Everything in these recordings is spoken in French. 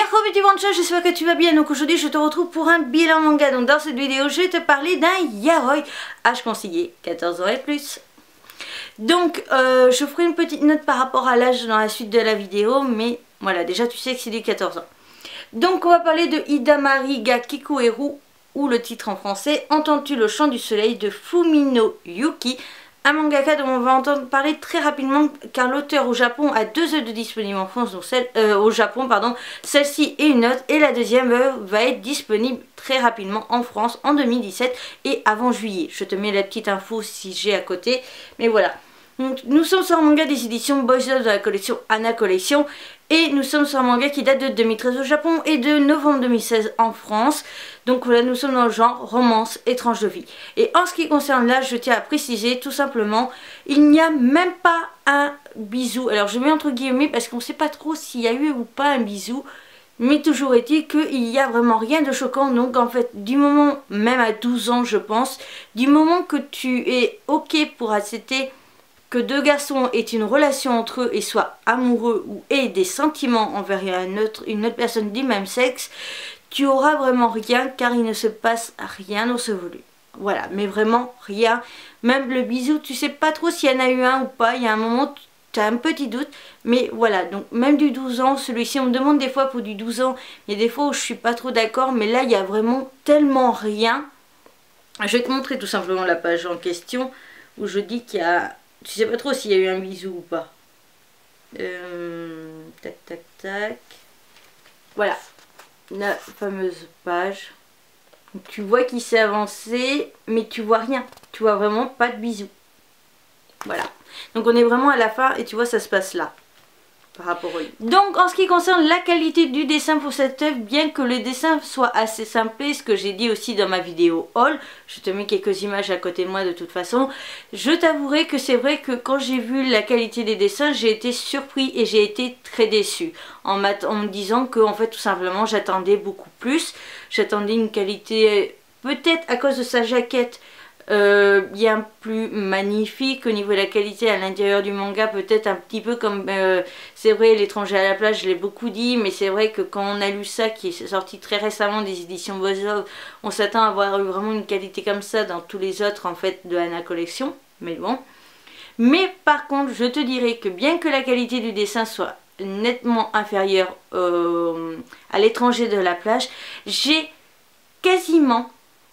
Yahoo petit bonjour, j'espère que tu vas bien. Donc aujourd'hui je te retrouve pour un bilan manga. Donc dans cette vidéo je vais te parler d'un yaoi âge conseillé 14 ans et plus. Donc je ferai une petite note par rapport à l'âge dans la suite de la vidéo, mais voilà, déjà tu sais que c'est du 14 ans. Donc on va parler de Hidamari ga Kikueru, ou le titre en français Entends-tu le chant du soleil de Fumino Yuki, un mangaka dont on va entendre parler très rapidement car l'auteur au Japon a 2 œuvres disponibles en France, donc au Japon pardon, celle-ci et une autre, et la deuxième œuvre va être disponible très rapidement en France en 2017 et avant juillet. Je te mets la petite info si j'ai à côté, mais voilà. Donc, nous sommes sur un manga des éditions Boys Love de la collection Anna Collection, et nous sommes sur un manga qui date de 2013 au Japon et de novembre 2016 en France. Donc voilà, nous sommes dans le genre romance étrange de vie. Et en ce qui concerne l'âge, je tiens à préciser tout simplement, il n'y a même pas un bisou. Alors je mets entre guillemets parce qu'on ne sait pas trop s'il y a eu ou pas un bisou. Mais toujours est-il qu'il n'y a vraiment rien de choquant. Donc en fait, du moment, même à 12 ans je pense, du moment que tu es ok pour accepter que deux garçons aient une relation entre eux et soient amoureux ou aient des sentiments envers une autre personne du même sexe, tu auras vraiment rien car il ne se passe rien dans ce volume. Voilà, mais vraiment rien. Même le bisou, tu sais pas trop s'il y en a eu un ou pas. Il y a un moment, tu as un petit doute. Mais voilà, donc même du 12 ans, celui-ci, on me demande des fois pour du 12 ans. Il y a des fois où je suis pas trop d'accord, mais là, il y a vraiment tellement rien. Je vais te montrer tout simplement la page en question où je dis qu'il y a... Tu sais pas trop s'il y a eu un bisou ou pas. Tac, tac, tac. Voilà. La fameuse page. Tu vois qu'il s'est avancé, mais tu vois rien. Tu vois vraiment pas de bisous. Voilà. Donc on est vraiment à la fin et tu vois ça se passe là. Par rapport au livre. Donc en ce qui concerne la qualité du dessin pour cette œuvre, bien que le dessin soit assez simple, ce que j'ai dit aussi dans ma vidéo haul, je te mets quelques images à côté de moi de toute façon, je t'avouerai que c'est vrai que quand j'ai vu la qualité des dessins, j'ai été surpris et j'ai été très déçue en me disant que en fait tout simplement j'attendais beaucoup plus, j'attendais une qualité peut-être à cause de sa jaquette bien plus magnifique au niveau de la qualité à l'intérieur du manga, peut-être un petit peu comme c'est vrai l'étranger à la plage, je l'ai beaucoup dit, mais c'est vrai que quand on a lu ça qui est sorti très récemment des éditions Boys Love, on s'attend à avoir eu vraiment une qualité comme ça dans tous les autres en fait de Anna Collection, mais bon. Mais par contre je te dirais que bien que la qualité du dessin soit nettement inférieure à l'étranger de la plage, j'ai quasiment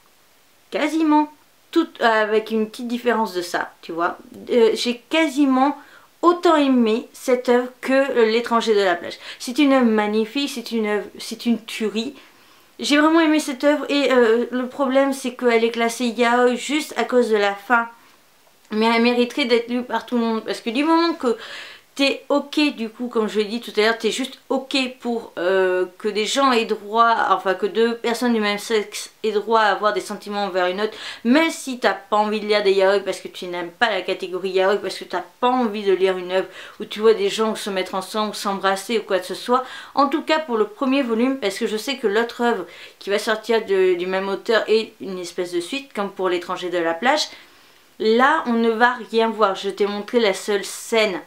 tout avec une petite différence de ça, tu vois. J'ai quasiment autant aimé cette œuvre que l'étranger de la plage. C'est une œuvre magnifique, c'est une tuerie. J'ai vraiment aimé cette œuvre et le problème c'est qu'elle est classée yaoi juste à cause de la fin. Mais elle mériterait d'être lue par tout le monde parce que du moment que t'es ok, du coup comme je l'ai dit tout à l'heure, t'es juste ok pour que des gens aient droit, enfin que deux personnes du même sexe aient droit à avoir des sentiments envers une autre, même si t'as pas envie de lire des yaoi parce que tu n'aimes pas la catégorie yaoi, parce que t'as pas envie de lire une œuvre où tu vois des gens se mettre ensemble, s'embrasser ou quoi que ce soit. En tout cas pour le premier volume, parce que je sais que l'autre œuvre qui va sortir du même auteur est une espèce de suite, comme pour l'étranger de la plage. Là on ne va rien voir, je t'ai montré la seule scène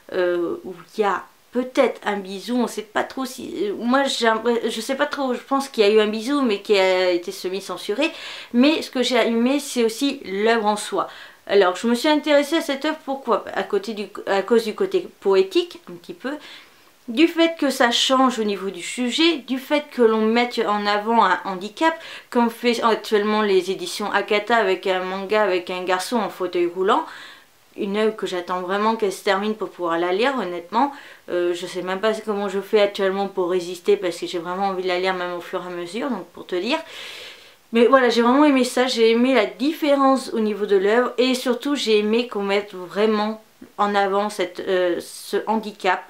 où il y a peut-être un bisou, on sait pas trop si... Moi je sais pas trop, je pense qu'il y a eu un bisou mais qui a été semi-censuré. Mais ce que j'ai aimé c'est aussi l'œuvre en soi. Alors je me suis intéressée à cette œuvre, pourquoi? À cause du côté poétique un petit peu, du fait que ça change au niveau du sujet, du fait que l'on mette en avant un handicap, comme fait actuellement les éditions Akata avec un manga avec un garçon en fauteuil roulant. Une œuvre que j'attends vraiment qu'elle se termine pour pouvoir la lire, honnêtement. Je sais même pas comment je fais actuellement pour résister parce que j'ai vraiment envie de la lire même au fur et à mesure, donc pour te dire. Mais voilà, j'ai vraiment aimé ça, j'ai aimé la différence au niveau de l'œuvre et surtout j'ai aimé qu'on mette vraiment en avant ce handicap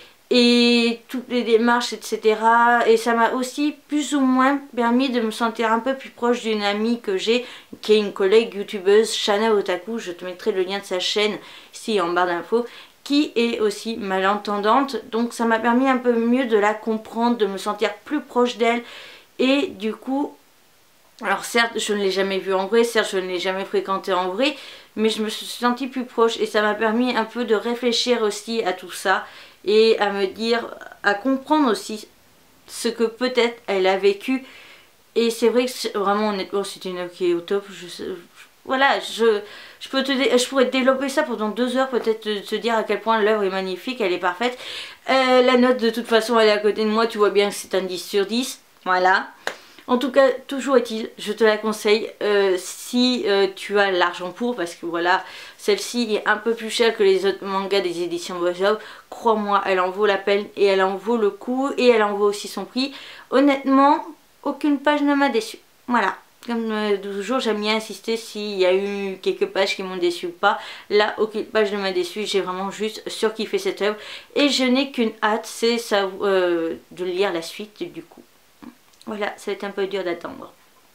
et toutes les démarches, etc. Et ça m'a aussi plus ou moins permis de me sentir un peu plus proche d'une amie que j'ai, qui est une collègue youtubeuse, Shana Otaku. Je te mettrai le lien de sa chaîne ici en barre d'infos, qui est aussi malentendante. Donc ça m'a permis un peu mieux de la comprendre, de me sentir plus proche d'elle. Et du coup, alors certes je ne l'ai jamais vue en vrai, certes je ne l'ai jamais fréquentée en vrai, mais je me suis sentie plus proche et ça m'a permis un peu de réfléchir aussi à tout ça. Et à me dire, à comprendre aussi ce que peut-être elle a vécu. Et c'est vrai que vraiment honnêtement c'est une œuvre qui est au top. Voilà, je pourrais te développer ça pendant 2 heures, peut-être te dire à quel point l'œuvre est magnifique, elle est parfaite. La note de toute façon elle est à côté de moi, tu vois bien que c'est un 10 sur 10. Voilà. En tout cas, toujours est-il, je te la conseille si tu as l'argent pour, parce que voilà, celle-ci est un peu plus chère que les autres mangas des éditions Bojov. Crois-moi, elle en vaut la peine et elle en vaut le coup et elle en vaut aussi son prix. Honnêtement, aucune page ne m'a déçue. Voilà. Comme toujours, j'aime bien insister s'il y a eu quelques pages qui m'ont déçu ou pas. Là, aucune page ne m'a déçu. J'ai vraiment juste surkiffé cette œuvre. Et je n'ai qu'une hâte, c'est de lire la suite du coup. Voilà, ça va être un peu dur d'attendre.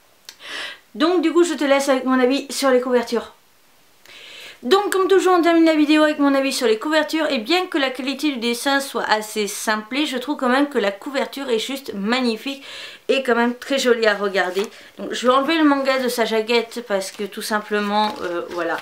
Donc du coup, je te laisse avec mon avis sur les couvertures. Donc comme toujours, on termine la vidéo avec mon avis sur les couvertures. Et bien que la qualité du dessin soit assez simplée, je trouve quand même que la couverture est juste magnifique et quand même très jolie à regarder. Donc je vais enlever le manga de sa jaquette parce que tout simplement, voilà.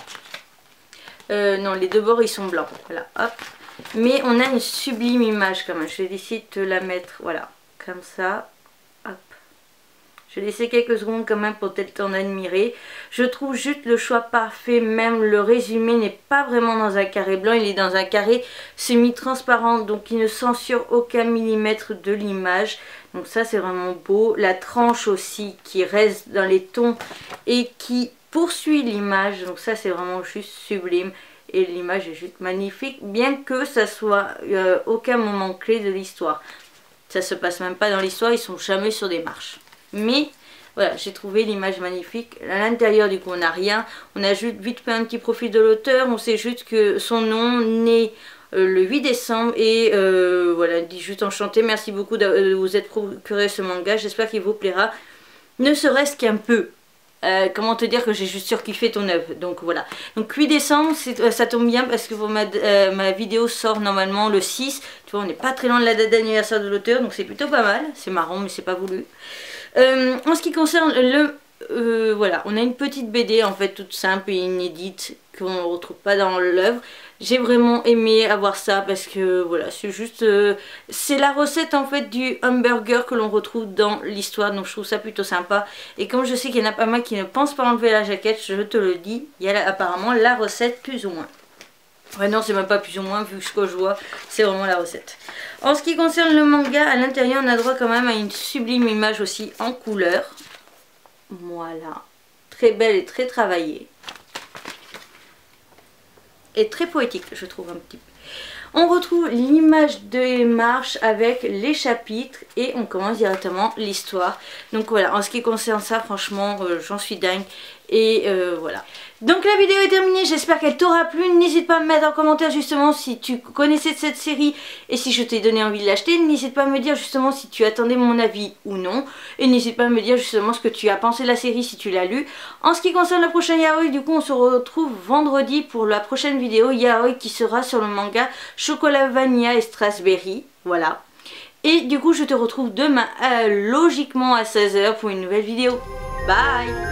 Non, les deux bords ils sont blancs. Voilà, hop. Mais on a une sublime image quand même. Je vais essayer de te la mettre, voilà, comme ça. Je vais laisser quelques secondes quand même pour peut-être t'en admirer. Je trouve juste le choix parfait, même le résumé n'est pas vraiment dans un carré blanc, il est dans un carré semi-transparent, donc il ne censure aucun millimètre de l'image. Donc ça c'est vraiment beau. La tranche aussi qui reste dans les tons et qui poursuit l'image, donc ça c'est vraiment juste sublime. Et l'image est juste magnifique, bien que ça soit aucun moment clé de l'histoire. Ça se passe même pas dans l'histoire, ils sont jamais sur des marches. Mais voilà, j'ai trouvé l'image magnifique. À l'intérieur du coup on n'a rien. On a juste vite fait un petit profil de l'auteur. On sait juste que son nom naît le 8 décembre. Et voilà, dit juste enchanté. Merci beaucoup de vous être procuré ce manga. J'espère qu'il vous plaira. Ne serait-ce qu'un peu. Comment te dire que j'ai juste surkiffé ton œuvre. Donc voilà. Donc 8 décembre, ça tombe bien parce que ma vidéo sort normalement le 6. Tu vois, on n'est pas très loin de la date d'anniversaire de l'auteur. Donc c'est plutôt pas mal. C'est marrant mais c'est pas voulu. En ce qui concerne voilà, on a une petite BD en fait toute simple et inédite qu'on ne retrouve pas dans l'œuvre. J'ai vraiment aimé avoir ça parce que voilà, c'est juste c'est la recette en fait du hamburger que l'on retrouve dans l'histoire, donc je trouve ça plutôt sympa. Et comme je sais qu'il y en a pas mal qui ne pensent pas enlever la jaquette, je te le dis, il y a apparemment la recette plus ou moins. Ouais, non, c'est même pas plus ou moins, vu ce que je vois, c'est vraiment la recette. En ce qui concerne le manga, à l'intérieur, on a droit quand même à une sublime image aussi en couleur. Voilà. Très belle et très travaillée. Et très poétique, je trouve un petit peu. On retrouve l'image des marches avec les chapitres et on commence directement l'histoire. Donc voilà, en ce qui concerne ça, franchement, j'en suis dingue. Et voilà. Donc la vidéo est terminée, j'espère qu'elle t'aura plu. N'hésite pas à me mettre en commentaire justement si tu connaissais cette série et si je t'ai donné envie de l'acheter. N'hésite pas à me dire justement si tu attendais mon avis ou non. Et n'hésite pas à me dire justement ce que tu as pensé de la série si tu l'as lu. En ce qui concerne le prochain yaoi, du coup on se retrouve vendredi pour la prochaine vidéo yaoi qui sera sur le manga Chocolat Vanilla et Strasberry. Voilà. Et du coup je te retrouve demain logiquement à 16 h pour une nouvelle vidéo. Bye!